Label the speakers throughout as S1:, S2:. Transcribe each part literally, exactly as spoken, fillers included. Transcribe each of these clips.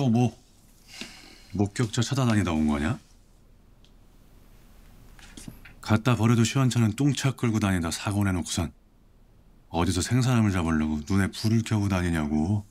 S1: 또 뭐 목격자 찾아다니다 온 거냐? 갖다 버려도 시원찮은 똥차 끌고 다니다 사고 내놓고선 어디서 생사람을 잡으려고 눈에 불을 켜고 다니냐고.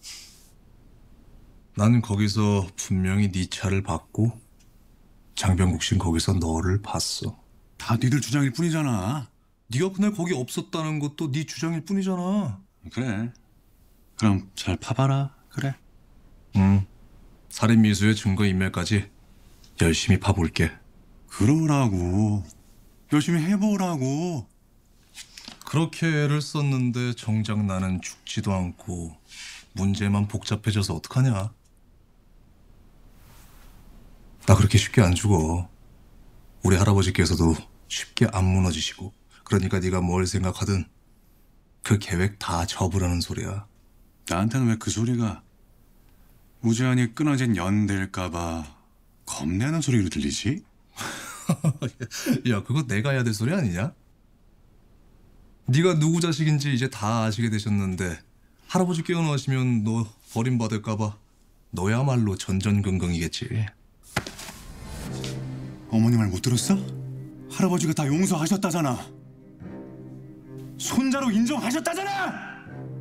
S2: 나는 거기서 분명히 네 차를 봤고 장병국 씨는 거기서 너를 봤어.
S1: 다 니들 주장일 뿐이잖아.
S2: 네가 그날 거기 없었다는 것도 네 주장일 뿐이잖아.
S1: 그래. 그럼 잘 파봐라. 그래.
S2: 응. 살인 미수의 증거인멸까지 열심히 파볼게.
S1: 그러라고. 열심히 해보라고.
S2: 그렇게 애를 썼는데 정작 나는 죽지도 않고 문제만 복잡해져서 어떡하냐? 나 그렇게 쉽게 안 죽어. 우리 할아버지께서도 쉽게 안 무너지시고. 그러니까 네가 뭘 생각하든 그 계획 다 접으라는 소리야.
S1: 나한테는 왜 그 소리가 무제한이 끊어진 연대일까봐 겁내는 소리로 들리지?
S2: 야, 그거 내가 해야 될 소리 아니냐? 네가 누구 자식인지 이제 다 아시게 되셨는데 할아버지 깨어나시면 너 버림받을까봐 너야말로 전전긍긍이겠지.
S1: 어머니 말 못 들었어? 할아버지가 다 용서하셨다잖아. 손자로 인정하셨다잖아.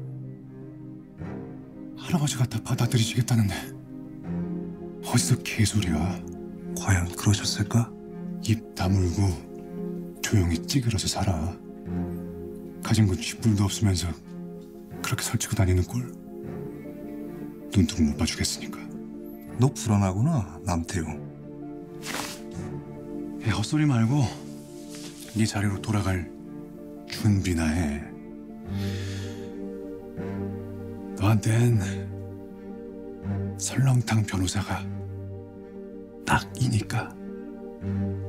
S1: 할아버지가 다 받아들이시겠다는데 어디서 개소리야.
S2: 과연 그러셨을까?
S1: 입 다물고 조용히 찌그러져 살아. 가진 건 쥐뿔도 없으면서 그렇게 설치고 다니는 꼴 눈뜨고 못 봐주겠으니까.
S2: 너 불안하구나, 남태용.
S1: 야, 헛소리 말고 네 자리로 돌아갈 준비나 해. 너한텐 설렁탕 변호사가 딱이니까.